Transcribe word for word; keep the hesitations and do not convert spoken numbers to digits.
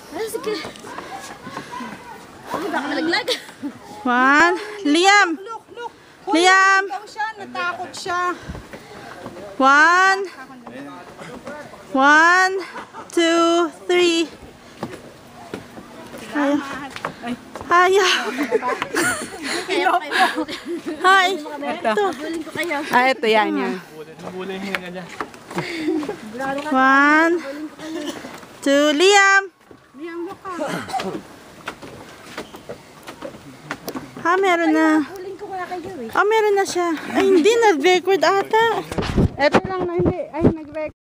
Ay, sige. Ay, baka malaglag. One. Liam. Look, look. Liam. Daw siya, natakot siya. One. One, two, three. Ayaw. Ayaw. Kaya pa kayo. Hi. Ito. Buling ko kayo. Ah, ito yan yan. One, two, Liam. Liam, look ka. Ha, meron na. Buling ko kaya kayo eh. Ah, meron na siya. Ay, hindi. Nag-record ata. Ito lang na hindi. Ay, nag-record.